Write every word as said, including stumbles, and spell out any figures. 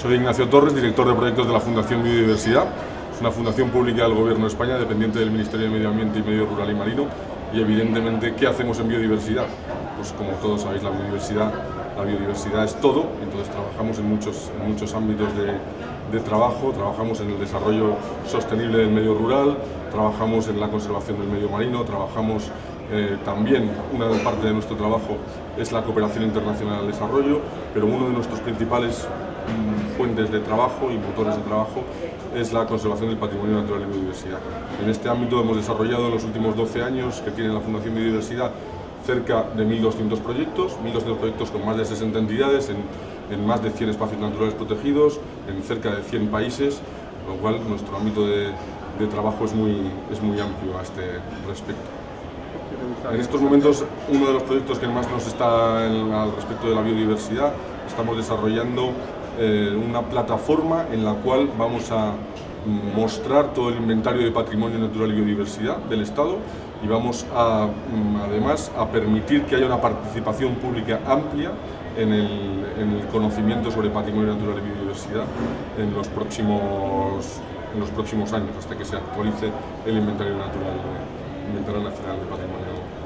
Soy Ignacio Torres, director de proyectos de la Fundación Biodiversidad. Es una fundación pública del Gobierno de España, dependiente del Ministerio de Medio Ambiente y Medio Rural y Marino. Y evidentemente, ¿qué hacemos en biodiversidad? Pues como todos sabéis, la biodiversidad, la biodiversidad es todo. Entonces trabajamos en muchos, en muchos ámbitos de, de trabajo. Trabajamos en el desarrollo sostenible del medio rural, trabajamos en la conservación del medio marino, trabajamos eh, también, una parte de nuestro trabajo es la cooperación internacional al desarrollo, pero uno de nuestros principales mm, fuentes de trabajo y motores de trabajo es la conservación del patrimonio natural y biodiversidad. En este ámbito hemos desarrollado en los últimos doce años que tiene la Fundación Biodiversidad cerca de mil doscientos proyectos, mil doscientos proyectos con más de sesenta entidades, en, en más de cien espacios naturales protegidos, en cerca de cien países, con lo cual nuestro ámbito de, de trabajo es muy, es muy amplio a este respecto. En estos momentos, uno de los proyectos que más nos está en, al respecto de la biodiversidad, estamos desarrollando eh, una plataforma en la cual vamos a mostrar todo el inventario de patrimonio natural y biodiversidad del Estado y vamos a, además, a permitir que haya una participación pública amplia en el, en el conocimiento sobre patrimonio natural y biodiversidad en los próximos, en los próximos años, hasta que se actualice el inventario natural, el inventario nacional de patrimonio